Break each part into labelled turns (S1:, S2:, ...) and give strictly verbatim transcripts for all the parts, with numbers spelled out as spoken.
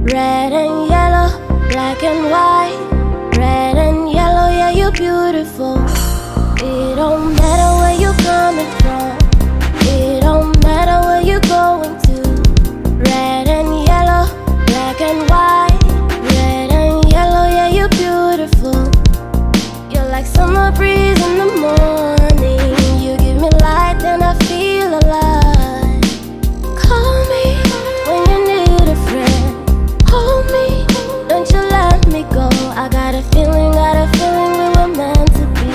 S1: Red and yellow, black and white. Red and yellow, yeah, you're beautiful. It don't matter where you're coming from. It don't matter where you're going to. Red and yellow, black and white. Red and yellow, yeah, you're beautiful. You're like summer breeze in the morning. You give me light, then I feel alive. Call me when you need a friend. Hold me, don't you let me go. I got a feeling, got a feeling we were meant to be.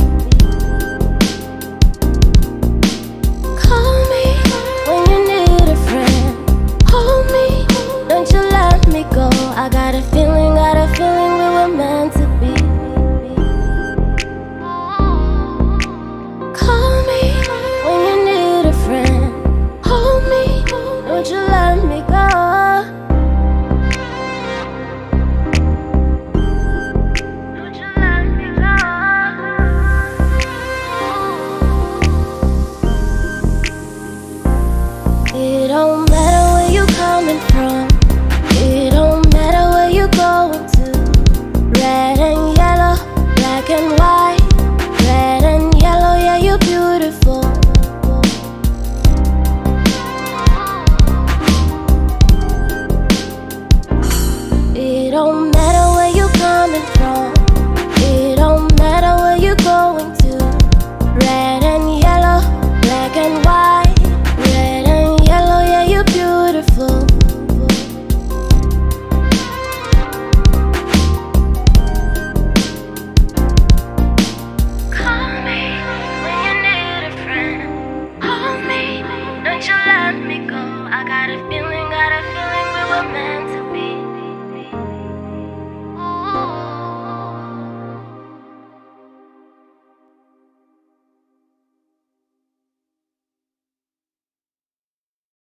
S1: Call me when you need a friend. Hold me, don't you let me go. I got a feeling, got a feeling we were meant to be. Call me when you need a friend. Hold me, don't you let me go. Don't you let me go. It don't matter where you're coming from. It don't matter where you're going to. Red and yellow, black and white. Red and yellow, yeah, you're beautiful. It don't matter where you're coming from. It don't matter where you're going to. Red and yellow, black and white. Red and yellow, yeah, you're beautiful. Call me when you need a friend. Hold me, don't you let me go.